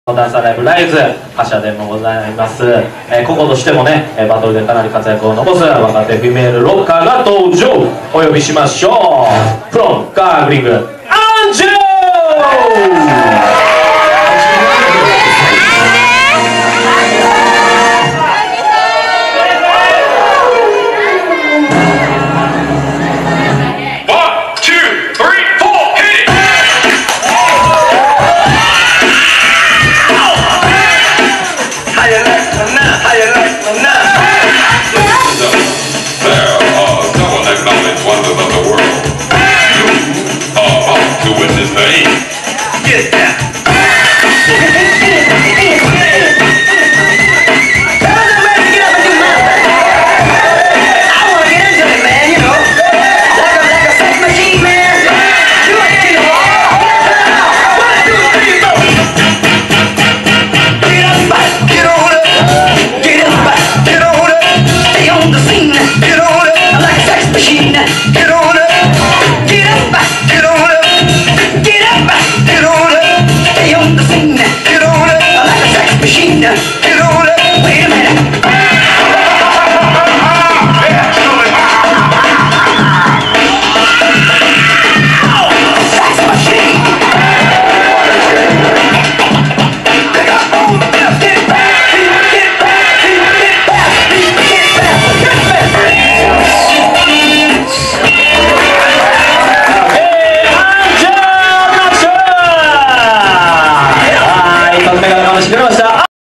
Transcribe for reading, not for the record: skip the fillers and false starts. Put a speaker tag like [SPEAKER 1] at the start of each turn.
[SPEAKER 1] ダンサーライブライズ覇者でもございます。個々としてもねバトルでかなり活躍を残す若手フィメールロッカーが登場。お呼びしましょう。フロンガーグリングアンジェル